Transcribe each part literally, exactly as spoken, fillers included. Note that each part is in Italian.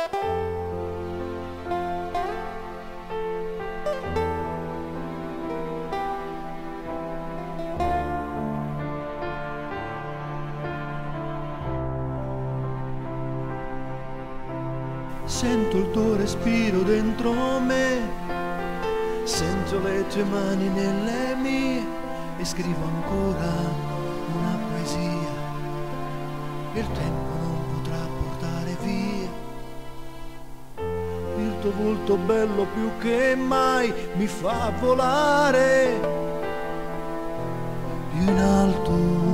Sento il tuo respiro dentro me, sento le tue mani nelle mie e scrivo ancora una poesia che il tempo non potrà portare via. Il tuo volto bello più che mai mi fa volare più in alto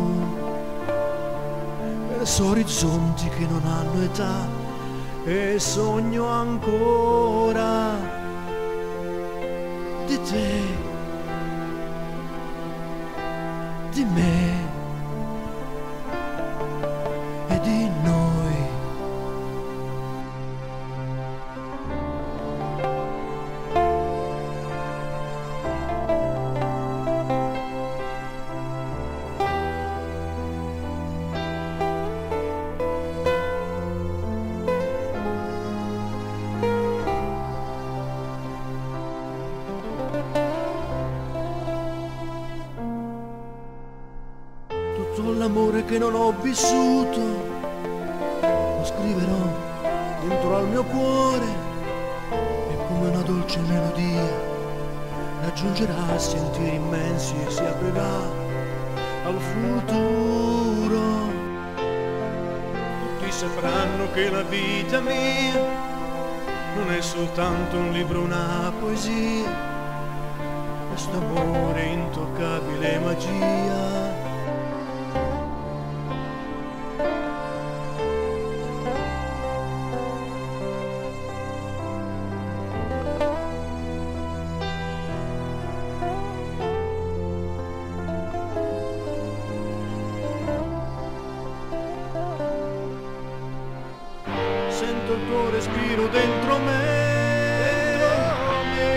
verso orizzonti che non hanno età. E sogno ancora di te, di me e di noi. Tutto l'amore che non ho vissuto lo scriverò dentro al mio cuore e come una dolce melodia raggiungerà sentieri immensi e si aprirà al futuro. Tutti sapranno che la vita mia non è soltanto un libro, una poesia, questo amore intoccabile magia. Sento il tuo respiro dentro me, dentro me.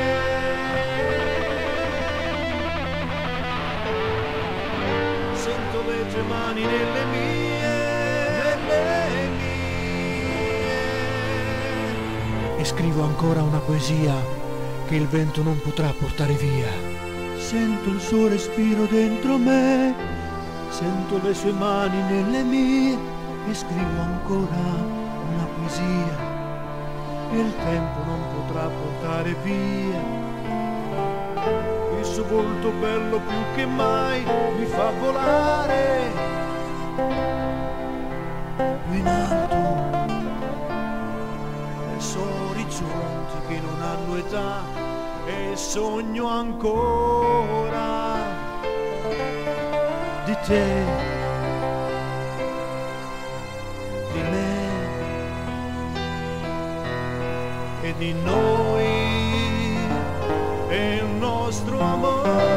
Sento le tue mani nelle mie, nelle mie. E scrivo ancora una poesia che il vento non potrà portare via. Sento il suo respiro dentro me, sento le sue mani nelle mie e scrivo ancora una poesia che il tempo non potrà portare via. Il suo volto bello più che mai mi fa volare più in alto verso orizzonti che non hanno età e sogno ancora di te, di me e di noi e il nostro amore.